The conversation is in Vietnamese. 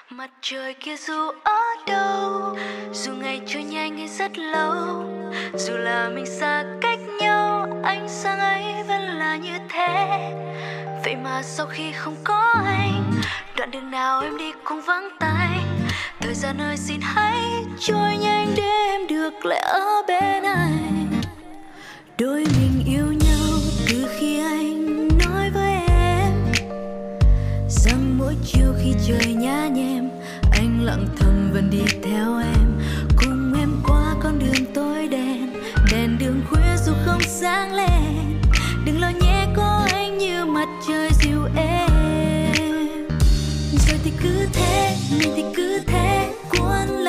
Mặt trời kia dù ở đâu, dù ngày trôi nhanh hay rất lâu, dù là mình xa cách nhau, ánh sáng ấy vẫn là như thế. Vậy mà sau khi không có anh, đoạn đường nào em đi cũng vắng tay. Thời gian ơi xin hãy trôi nhanh để em được lại ở bên anh. Đôi mình yêu nhau từ khi anh nói với em rằng mỗi chiều khi trời nhá nhem, anh lặng thầm vẫn đi theo em, cùng em qua con đường tối đen. Đèn đường khuya dù không sáng lên, đừng lo nhé có anh như mặt trời dịu êm. Rồi thì cứ thế, mình thì cứ thế cuốn